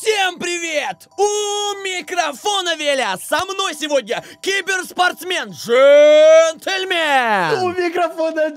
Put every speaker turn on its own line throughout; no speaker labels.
Всем привет! У микрофона Веля! Со мной сегодня киберспортсмен Джентльмен!
У микрофона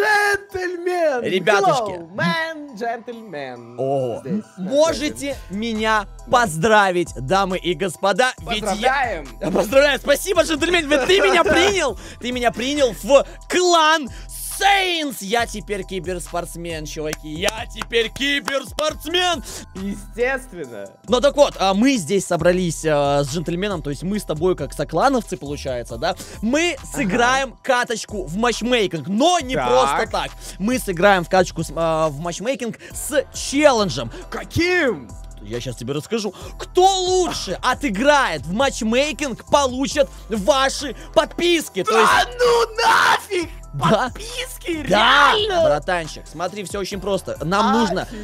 Джентльмен!
Ребятушки!
Hello, man, джентльмен!
О,
Здесь
можете меня поздравить, дамы и господа,
Поздравляем!
ведь я... Поздравляю, спасибо, Джентльмен, ведь ты меня принял! Ты меня принял в клан Saints! Я теперь киберспортсмен, чуваки, я теперь киберспортсмен!
Естественно!
Ну так вот, мы здесь собрались с Джентльменом, то есть мы с тобой как соклановцы, получается, да? Мы сыграем каточку в матчмейкинг, но не
Так.
просто так. Мы сыграем в каточку в матчмейкинг с челленджем.
Каким?
Я сейчас тебе расскажу. Кто лучше отыграет в матчмейкинг, получат ваши подписки. То есть...
Да ну нафиг!
Да.
Подписки,
Да,
реально!
братанчик, смотри, все очень просто. Нам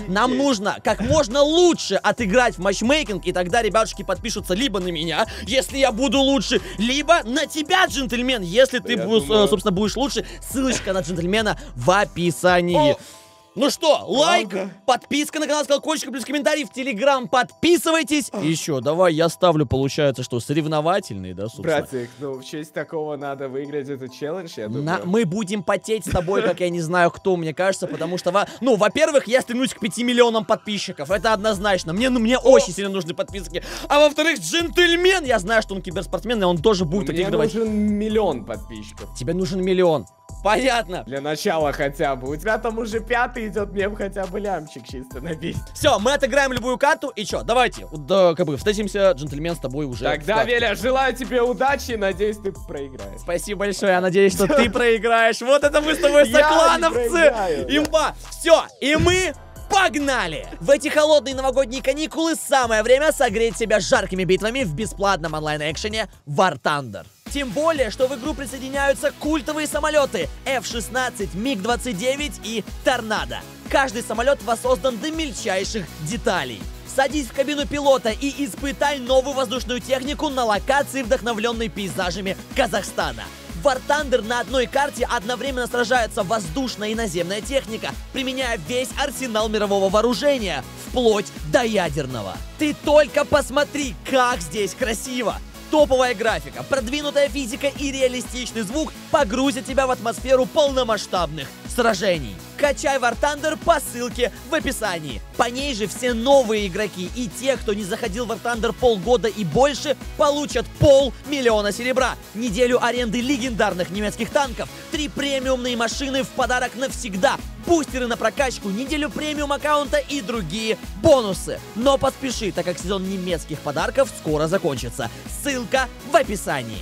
нужно как можно лучше отыграть в матчмейкинг, и тогда ребятушки подпишутся либо на меня, если я буду лучше, либо на тебя, Джентльмен, если ты, собственно, будешь лучше. Ссылочка на Джентльмена в описании. Ну что, лайк, подписка на канал с колокольчиком, плюс комментарий в Телеграм, подписывайтесь. И еще, давай я ставлю, получается, что соревновательный, да, собственно.
Братик, ну в честь такого надо выиграть этот челлендж, я думаю.
Мы будем потеть с тобой, как я не знаю кто, мне кажется, потому что, ну, во-первых, я стремлюсь к 5 миллионам подписчиков, это однозначно, мне очень сильно нужны подписки, а во-вторых, Джентльмен, я знаю, что он киберспортсмен, и он тоже будет отыгрывать.
Мне нужен 1 миллион подписчиков.
Тебе нужен 1 миллион. Понятно.
Для начала хотя бы. У тебя там уже 5-й идет, мне хотя бы лямчик чисто набить.
Все, мы отыграем любую карту, и что, давайте, да, как бы, встретимся, Джентльмен, с тобой уже.
Тогда, Веля, желаю тебе удачи, надеюсь, ты проиграешь.
Спасибо большое, я надеюсь, что ты проиграешь. Вот это мы с тобой соклановцы. Имба. Все, и мы... Погнали! В эти холодные новогодние каникулы самое время согреть себя жаркими битвами в бесплатном онлайн-экшене War Thunder. Тем более, что в игру присоединяются культовые самолеты F-16, МиГ-29 и Торнадо. Каждый самолет воссоздан до мельчайших деталей. Садись в кабину пилота и испытай новую воздушную технику на локации, вдохновленной пейзажами Казахстана. В War Thunder на одной карте одновременно сражается воздушная и наземная техника, применяя весь арсенал мирового вооружения, вплоть до ядерного. Ты только посмотри, как здесь красиво! Топовая графика, продвинутая физика и реалистичный звук погрузят тебя в атмосферу полномасштабных сражений. Качай War Thunder по ссылке в описании. По ней же все новые игроки и те, кто не заходил в War Thunder полгода и больше, получат 500 000 серебра, неделю аренды легендарных немецких танков, 3 премиумные машины в подарок навсегда, бустеры на прокачку, неделю премиум аккаунта и другие бонусы. Но поспеши, так как сезон немецких подарков скоро закончится. Ссылка в описании.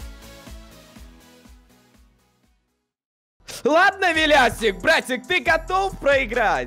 Ладно, Велясик, братик, ты готов проиграть?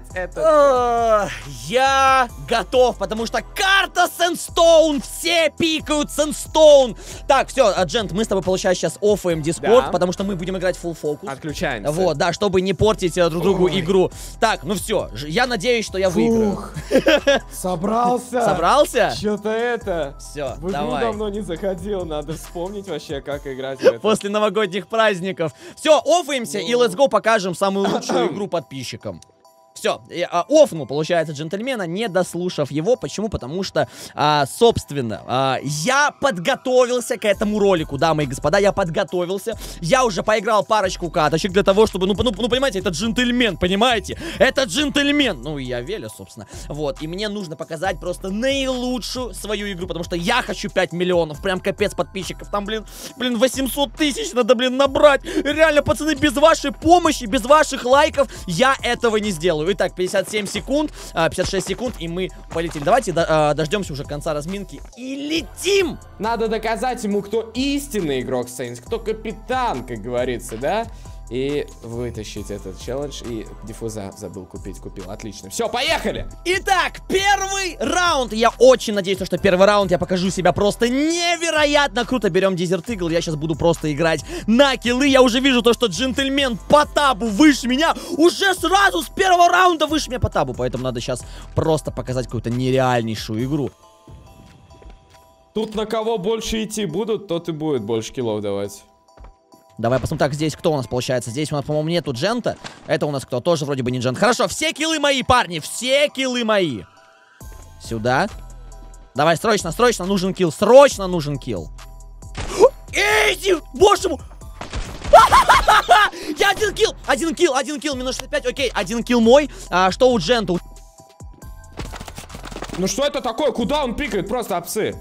Я готов, потому что карта Sandstone, все пикают Sandstone. Так, все, Джент, мы с тобой, получается, сейчас оффаем Discord, потому что мы будем играть full focus.
Отключаемся.
Вот, да, чтобы не портить друг другу игру. Так, ну все, я надеюсь, что я выиграю.
Собрался.
Собрался?
Что-то это.
Все,
В игру
давай.
давно не заходил, надо вспомнить вообще, как играть в это.
После новогодних праздников. Все, оффаемся и let's go покажем самую лучшую игру подписчикам. Все, оффнул, получается, Джентльмена, не дослушав его. Почему? Потому что, собственно, я подготовился к этому ролику, дамы и господа, я подготовился. Я уже поиграл парочку каточек для того, чтобы, ну понимаете, это Джентльмен, понимаете? Это Джентльмен. Ну, и я Веля, собственно. Вот, и мне нужно показать просто наилучшую свою игру, потому что я хочу 5 миллионов, прям капец подписчиков. Там, блин, 800 тысяч надо, блин, набрать. Реально, пацаны, без вашей помощи, без ваших лайков я этого не сделаю. Итак, 57 секунд, 56 секунд, и мы полетели. Давайте дождемся уже конца разминки и летим!
Надо доказать ему, кто истинный игрок Saints, кто капитан, как говорится, да? И вытащить этот челлендж. И диффуза забыл купить, купил. Отлично. Все, поехали!
Итак, первый раунд. Я очень надеюсь, что первый раунд я покажу себя просто невероятно круто. Берем Desert Eagle. Я сейчас буду просто играть на киллы. Я уже вижу то, что Джентльмен по табу выше меня. Уже сразу с первого раунда выше меня по табу. Поэтому надо сейчас просто показать какую-то нереальнейшую игру.
Тут на кого больше идти будут, тот и будет больше киллов давать.
Давай посмотрим. Так, здесь кто у нас получается? Здесь у нас, по-моему, нету Джента. Это у нас кто? Тоже вроде бы не Джент. Хорошо, все киллы мои, парни. Все киллы мои. Сюда. Давай, срочно, срочно нужен килл. Срочно нужен килл. Эйзи! Боже мой! Я один килл, минус 65, окей, один килл мой. Что у Джента?
Ну что это такое? Куда он пикает? Просто опсы.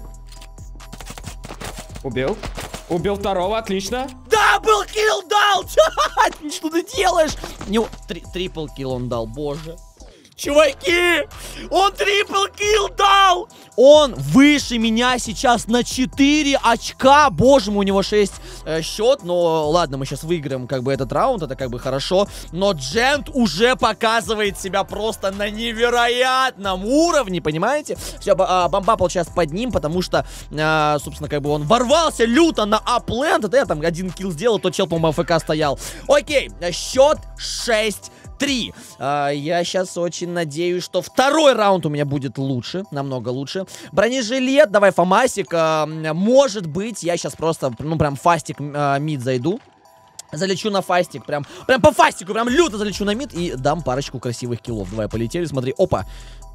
Убил. Убил второго, отлично.
Дабл килл дал! Что ты делаешь? Трипл килл он дал, боже. Чуваки, он трипл килл дал! Он выше меня сейчас на 4 очка. Боже мой, у него 6 счет. Но ладно, мы сейчас выиграем как бы этот раунд, это как бы хорошо. Но Джент уже показывает себя просто на невероятном уровне, понимаете? Все, бомба получается под ним, потому что, собственно, как бы он ворвался люто на апленд. Это я там один килл сделал, тот чел, по-моему, АФК стоял. Окей, счет 6-3. Я сейчас очень надеюсь, что второй раунд у меня будет лучше, намного лучше. Бронежилет, давай фамасик. Может быть, я сейчас просто, ну, прям фастик мид зайду. Залечу на фастик, прям по фастику, прям люто залечу на мид и дам парочку красивых киллов. Давай, полетели, смотри, опа.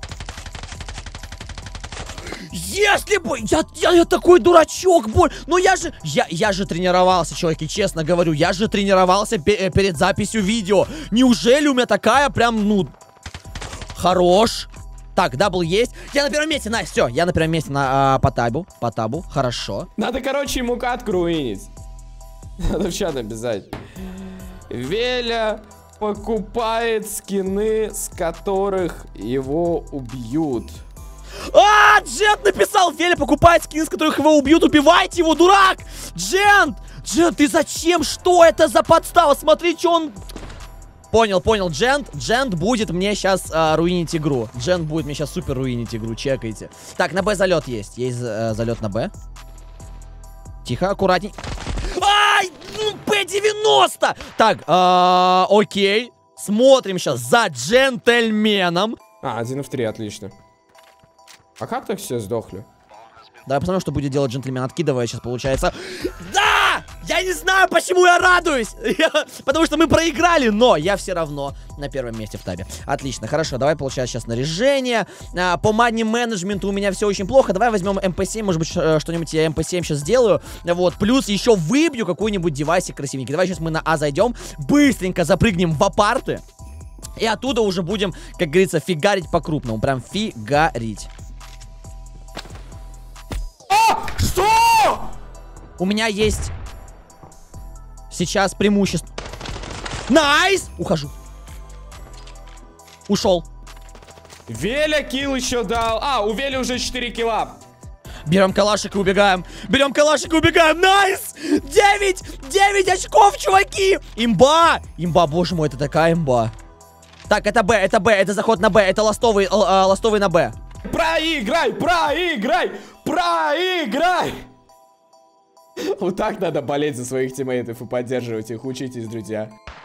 Если бы... Я такой дурачок, боль. Но я же тренировался, чуваки, честно говорю. Я же тренировался перед записью видео. Неужели у меня такая прям, ну... Хорош. Так, дабл есть. Я на первом месте, Настя, все. Я на первом месте по табу. Хорошо.
Надо, короче, ему катку руинить. Надо в чат написать. Веля покупает скины, с которых его убьют.
Джент написал, Веля покупает скин, с которых его убьют, убивайте его, дурак! Джент, ты зачем? Что это за подстава? Смотри, что он... Понял, Джент будет мне сейчас руинить игру. Джент будет мне сейчас супер руинить игру, чекайте. Так, на Б залет есть. Есть залет на Б. Тихо, аккуратней. Ай, П-90! Так, окей. Смотрим сейчас за джентльменом.
1 в 3, отлично. А как так все сдохли?
Давай посмотрим, что будет делать джентльмен. Откидывая сейчас, получается. Да! Я не знаю, почему я радуюсь. Потому что мы проиграли, но я все равно на первом месте в табе. Отлично, хорошо. Давай получается сейчас снаряжение. По мани-менеджменту у меня все очень плохо. Давай возьмем МП7. Может быть, что-нибудь я МП7 сейчас сделаю. Вот. Плюс еще выбью какой-нибудь девайсик красивенький. Давай сейчас мы на А зайдем. Быстренько запрыгнем в апарты. И оттуда уже будем, как говорится, фигарить по-крупному. Прям фигарить.
Что?
У меня есть сейчас преимущество. Найс! Ухожу. Ушел.
Веля килл еще дал. У Вели уже 4 килла.
Берем калашик и убегаем. Найс! 9 очков, чуваки! Имба! Боже мой, это такая имба. Так, это Б, это заход на Б. Это ластовый на Б.
Проиграй! Вот так надо болеть за своих тиммейтов и поддерживать их. Учитесь, друзья.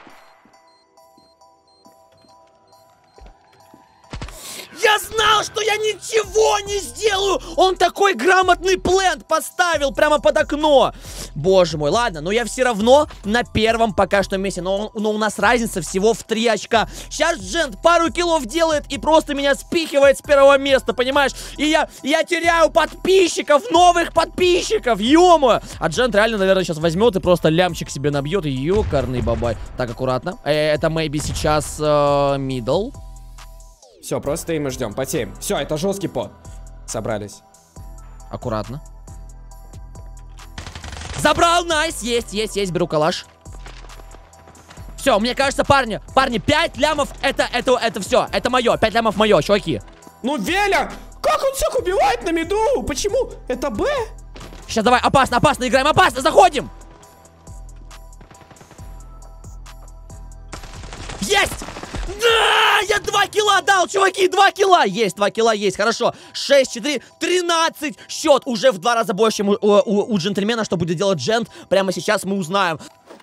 Я знал, что я ничего не сделаю! Он такой грамотный плент поставил прямо под окно! Боже мой, ладно, но я все равно на первом пока что месте. Но у нас разница всего в 3 очка. Сейчас Джент пару киллов делает и просто меня спихивает с первого места, понимаешь? И я теряю подписчиков, новых подписчиков, ё-моё! А Джент реально, наверное, сейчас возьмет и просто лямчик себе набьет. Ёкарный бабай. Так, аккуратно. Это maybe сейчас middle.
Все, просто стоим и ждем. Потеем. Все, это жесткий пот. Собрались.
Аккуратно. Забрал, найс, есть, беру калаш. Все, мне кажется, парни, 5 лямов, это все, это мое, 5 лямов мое, чуваки.
Ну, Веля, как он всех убивает на миду? Почему? Это Б?
Сейчас давай, опасно, играем, опасно, заходим. Есть! Да! Я 2 килла дал, чуваки, 2 килла! Есть, 2 килла есть, хорошо. 6-4, 13 счет. Уже в 2 раза больше, чем у джентльмена. Что будет делать Джент, прямо сейчас мы узнаем.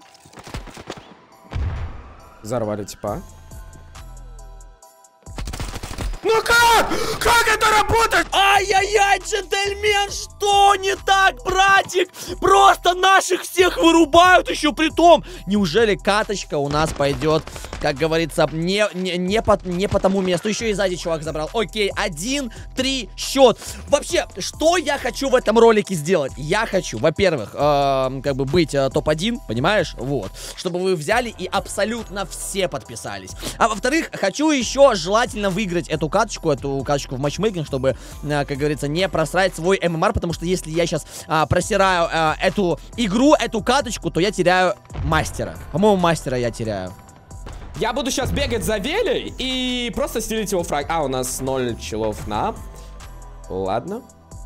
Взорвали типа. Ну как? Как это работает?
Ай-яй-яй, джентльмен, что не так, братик? Просто наших всех вырубают еще при том. Неужели каточка у нас пойдет, как говорится, не по тому месту? Еще и сзади чувак забрал. Окей, 1-3 счет. Вообще, что я хочу в этом ролике сделать? Я хочу, во-первых, как бы быть топ-1, понимаешь? Вот. Чтобы вы взяли и абсолютно все подписались. А во-вторых, хочу еще желательно выиграть эту каточку в матчмейкинг, чтобы, как говорится, не просрать свой ММР, потому что если я сейчас просираю эту игру, эту каточку, то я теряю мастера. По-моему, мастера я теряю.
Я буду сейчас бегать за Велей и просто стелить его фраг. А, у нас 0 челов на... Ладно.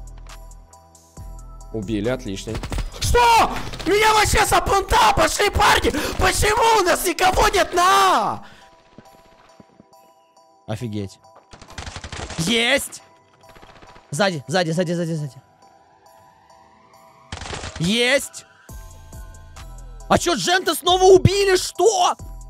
Убили, отлично.
Что? Меня вообще с понта пошли, парни! Почему у нас никого нет на?
Офигеть. Есть! Сзади. Есть! А чё, Джента снова убили? Что?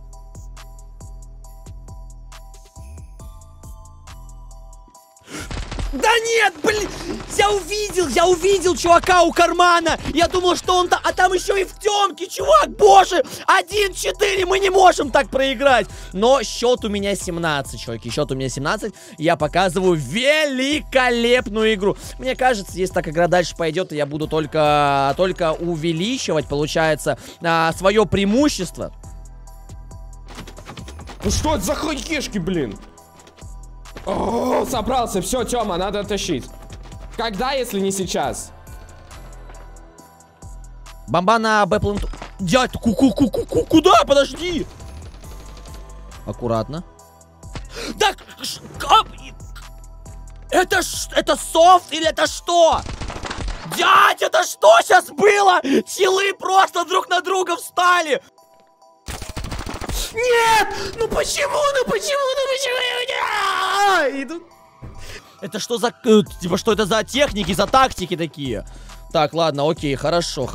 Да нет, блин! Я увидел чувака у кармана! Я думал, что он там... А там еще и в темке, чувак! Боже! 1-4! Мы не можем так проиграть! Но счет у меня 17, чуваки. Счет у меня 17. Я показываю великолепную игру. Мне кажется, если так игра дальше пойдет, я буду только увеличивать, получается, свое преимущество.
Ну что это за хайкешки, блин? О, собрался, все, Тёма, надо тащить. Когда, если не сейчас?
Бомба на Б-пленту. Дядь, куда? Подожди! Аккуратно. Так, это софт или это что? Дядь, это что сейчас было? Хилы просто друг на друга встали.
Нет! Ну почему?
Это что за... Типа, что это за техники, за тактики такие? Так, ладно, окей, хорошо.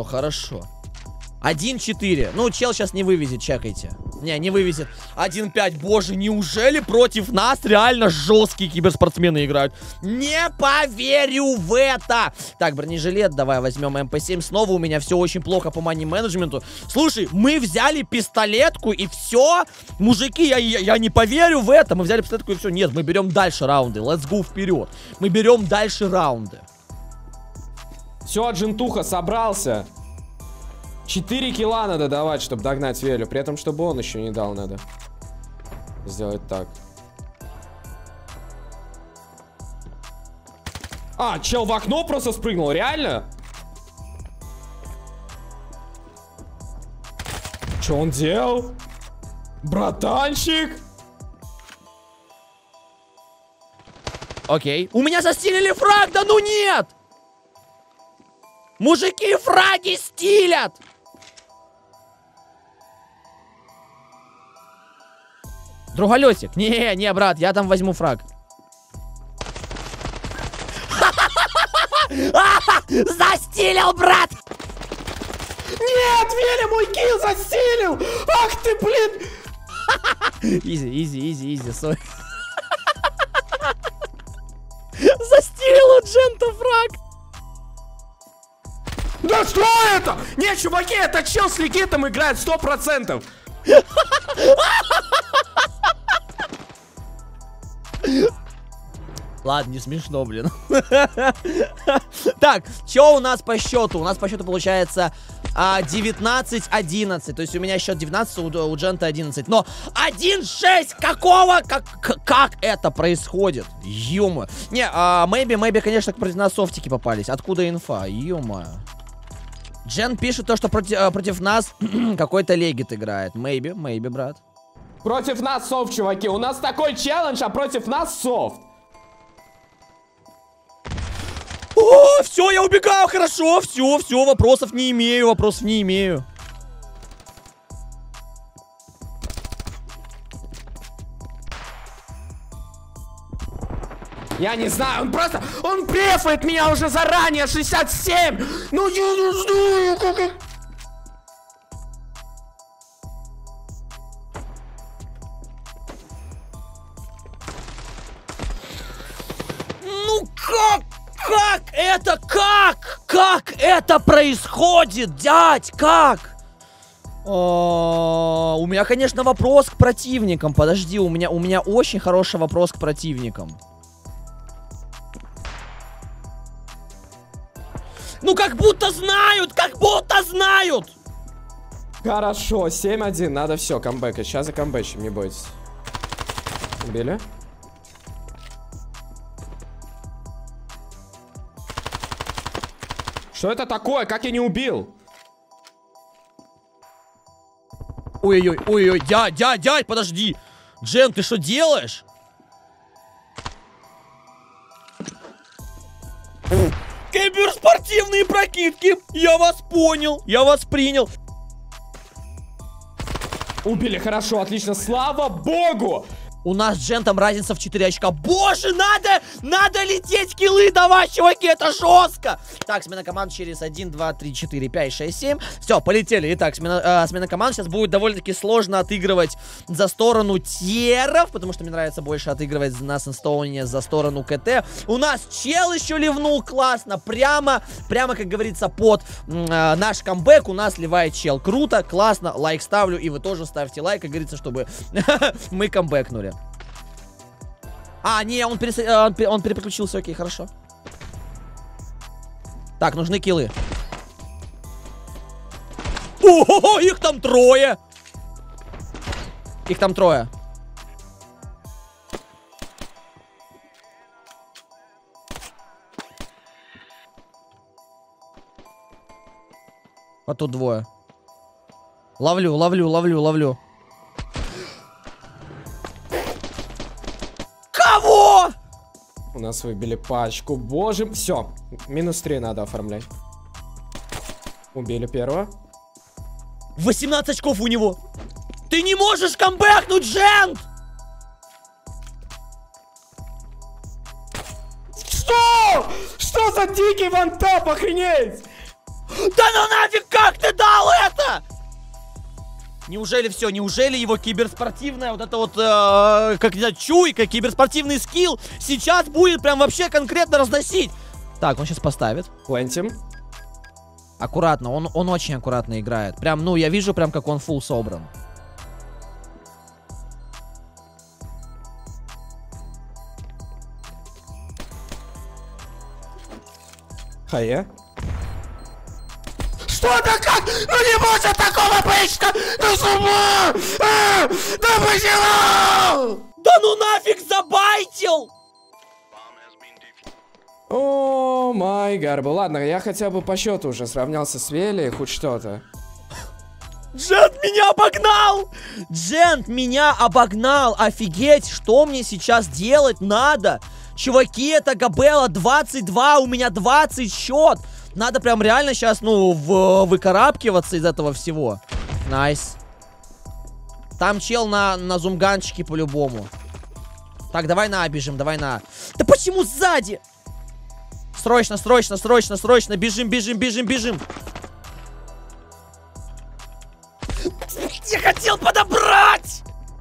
1-4. Ну, чел сейчас не вывезет, чекайте. Не вывезет. 1-5. Боже, неужели против нас реально жесткие киберспортсмены играют? Не поверю в это. Так, бронежилет, давай возьмем МП7. Снова у меня все очень плохо по мани-менеджменту. Слушай, мы взяли пистолетку и все. Мужики, я не поверю в это. Мы взяли пистолетку и все. Нет, мы берем дальше раунды. Let's go вперед. Мы берем дальше раунды.
Все, Джентуха собрался. 4 килла надо давать, чтобы догнать Велю. При этом, чтобы он еще не дал, надо сделать так. А, чел в окно просто спрыгнул, реально? Что он делал? Братанчик?
Окей. У меня застилили фраг, да ну нет! Мужики фраги стилят! Друголетик. Не, брат, я там возьму фраг. Застилил, брат!
Нет, Веля мой килл застилил! Ах ты, блин!
Изи, сори. Застилил у Джента фраг.
Да что это? Нет, чуваки, это чел с легитом играет 100%.
Ладно, не смешно, блин. Так, что у нас по счету? У нас по счету получается 19-11. То есть у меня счет 19, у Джента 11. Но 1-6! Какого? Как это происходит? Ё-моё. Не, maybe, конечно, против нас софтики попались. Откуда инфа? Ё-моё. Джен пишет то, что против нас какой-то легит играет. Maybe, брат.
Против нас софт, чуваки. У нас такой челлендж, а против нас софт.
О, все, я убегаю, хорошо, все, вопросов не имею.
Я не знаю, он префает меня уже заранее, 67. Ну, я не знаю, как...
Как это? Как это происходит, дядь? Как? У меня, конечно, вопрос к противникам. Подожди, у меня очень хороший вопрос к противникам. Ну, как будто знают, как будто знают!
Хорошо, 7-1, надо все, камбэкать. Сейчас за камбэчем, не бойтесь. Убили? Что это такое? Как я не убил?
Ой-ой-ой, ой-ой, дядь, подожди. Джен, ты что делаешь? Киберспортивные прокидки. Я вас понял, я вас принял.
Убили, хорошо, отлично, слава богу!
У нас с Джентом разница в 4 очка. Боже, надо лететь киллы давать, чуваки, это жестко. Так, смена команд через 1, 2, 3, 4, 5, 6, 7. Все, полетели. Итак, смена команд. Сейчас будет довольно-таки сложно отыгрывать за сторону теров, потому что мне нравится больше отыгрывать на Сэнстоуне за сторону КТ. У нас чел еще ливнул классно. Прямо, как говорится, под наш камбэк у нас ливает чел. Круто, классно, лайк ставлю. И вы тоже ставьте лайк, как говорится, чтобы мы камбэкнули. А, не, он переключился, окей, хорошо. Так, нужны киллы. Ого, их там трое! Их там трое. А тут двое. Ловлю. Кого?
У нас выбили пачку. Боже, все. -3 надо оформлять. Убили первого.
18 очков у него. Ты не можешь камбэкнуть, Джент!
Что? Что за дикий вантап, охренеть?
Да ну нафиг, как ты дал это? Неужели все? Неужели его киберспортивная вот это вот, как не знаю, чуйка, киберспортивный скилл сейчас будет прям вообще конкретно разносить? Так, он сейчас поставит.
Плентим.
Аккуратно, он очень аккуратно играет. Прям, ну, я вижу прям, как он фулл собран.
Хае.
Что-то как? Ну не может такого быть! Ну сама! Да почему?
Да ну нафиг забайтил!
О май гарбо. Ладно, я хотя бы по счету уже сравнялся с Вели, хоть что-то.
Джент меня обогнал! Джент меня обогнал! Офигеть, что мне сейчас делать надо? Чуваки, это Габелла 22, у меня 20 счет. Надо прям реально сейчас, ну, выкарабкиваться из этого всего. Найс. Там чел на зумганчике по-любому. Так, давай на бежим, давай на. Да почему сзади? Срочно, бежим. Я хотел подобрать!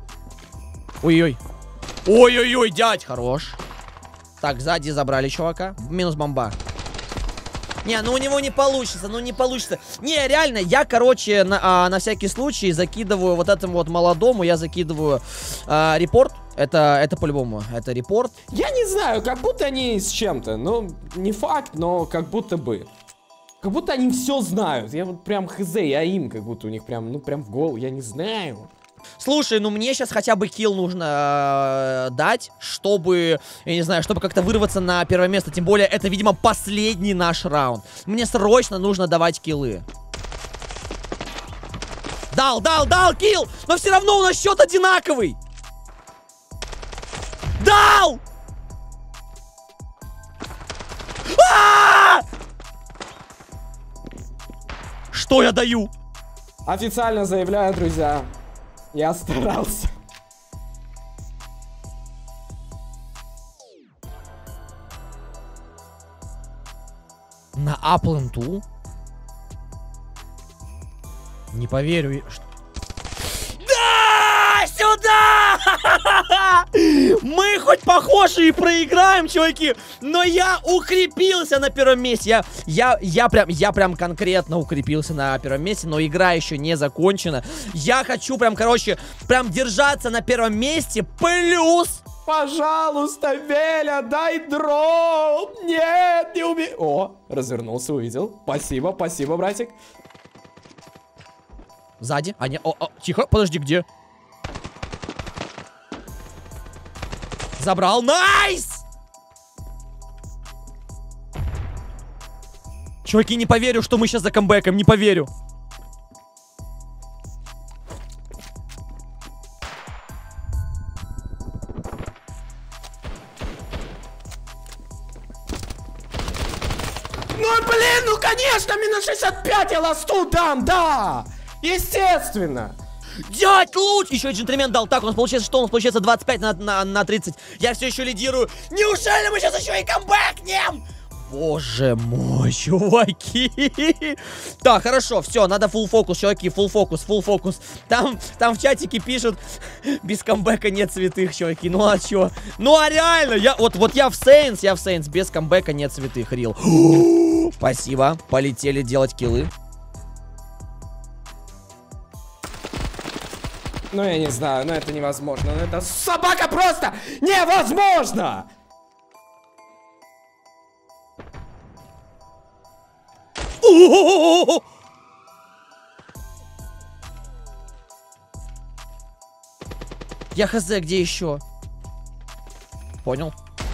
Ой-ой-ой, дядь, хорош. Так, сзади забрали чувака. Минус бомба. Не, ну у него не получится, Не, реально, я, короче, на всякий случай закидываю вот этому вот молодому, я закидываю репорт. Это по-любому, это репорт.
Я не знаю, как будто они с чем-то. Ну, не факт, но как будто бы. Как будто они все знают. Я вот прям хз, я им, как будто у них прям, ну, прям в гол, я не знаю.
Слушай, ну мне сейчас хотя бы килл нужно дать, чтобы, я не знаю, чтобы как-то вырваться на первое место. Тем более, это, видимо, последний наш раунд. Мне срочно нужно давать киллы. Дал килл! Но все равно у нас счет одинаковый! Дал! Что я даю?
Официально заявляю, друзья, я старался.
На апленту? Не поверю. Да! Сюда! Мы хоть похожи и проиграем, чуваки, но я укрепился на первом месте. Я прям конкретно укрепился на первом месте, но игра еще не закончена. Я хочу прям, короче, прям держаться на первом месте, плюс...
Пожалуйста, Веля, дай дроп! Нет, не убей... О, развернулся, увидел. Спасибо, спасибо, братик.
Сзади. А, не, тихо, подожди, где? Забрал. Найс! Чуваки, не поверю, что мы сейчас за камбэком. Не поверю.
Ну, блин, ну, конечно, минус 65 я ласту дам, да! Естественно!
Дядь луч! Еще и джентльмен дал. Так, у нас получается что? У нас получается 25 на 30. Я все еще лидирую. Неужели мы сейчас еще и камбэкнем? Боже мой, чуваки. Так, хорошо, все, надо full фокус, чуваки, full фокус. Там в чатике пишут, без камбэка нет святых, чуваки. Ну а чё? Ну а реально, вот я в Saints, без камбэка нет святых, рил. Спасибо, полетели делать киллы.
Ну, я не знаю, но это невозможно. Ну, это собака просто невозможно!
Я хз, где еще? Понял?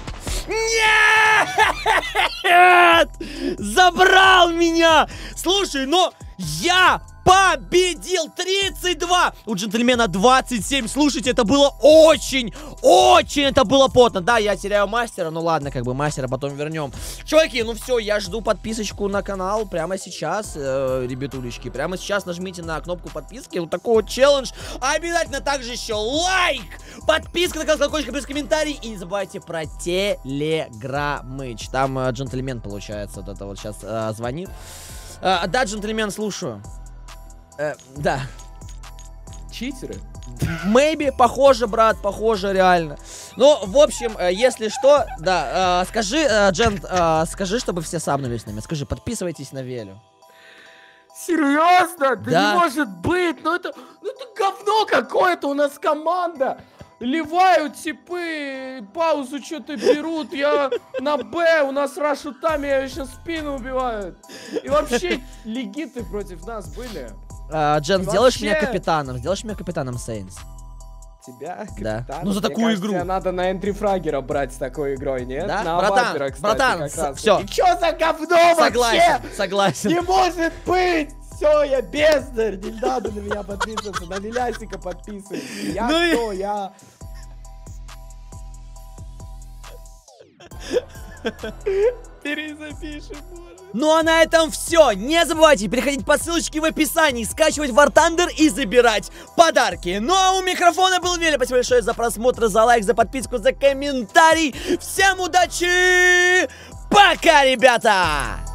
Нет! Забрал меня! Слушай, но я победил! 32! У джентльмена 27. Слушайте, это было очень это было потно. Да, я теряю мастера, ну ладно, как бы мастера потом вернем. Чуваки, ну все, я жду подписочку на канал прямо сейчас, ребятулечки. Прямо сейчас нажмите на кнопку подписки. Вот такой вот челлендж. Обязательно также еще лайк, подписка на канал, колокольчик, плюс комментарий. И не забывайте про телеграммыч. Там джентльмен, получается, вот это вот сейчас звонит. Да, джентльмен, слушаю. Да.
Читеры?
Maybe, похоже, брат, похоже, реально. Ну, в общем, если что, да, скажи, Джент, скажи, чтобы все сабнулись на меня. Скажи, подписывайтесь на Велю.
Серьезно? Да,
Да.
не может быть! Ну это говно какое-то, у нас команда! Ливают типы, паузу что-то берут, я на Б, у нас рашутами, я сейчас спину убивают. И вообще, легиты против нас были.
Джент,
И
сделаешь
вообще-
меня капитаном? Сделаешь меня капитаном Saints?
Тебя,
Да.
капитан?
Ну, за
Мне
такую
кажется,
игру.
тебя надо на энтрифрагера брать с такой игрой, нет?
Да?
На
Братан,
Авапера, кстати,
братан,
как раз.
всё.
И чё за говно
Согласен,
вообще?
согласен.
Не может быть! Все, я бездарь! Не надо на меня подписываться, на Лилясика подписывайся. Я
Ну и-
кто? Я... Перезапишем, может.
Ну а на этом все. Не забывайте переходить по ссылочке в описании, скачивать War Thunder и забирать подарки. Ну а у микрофона был Веля. Спасибо большое за просмотр, за лайк, за подписку, за комментарий. Всем удачи! Пока, ребята!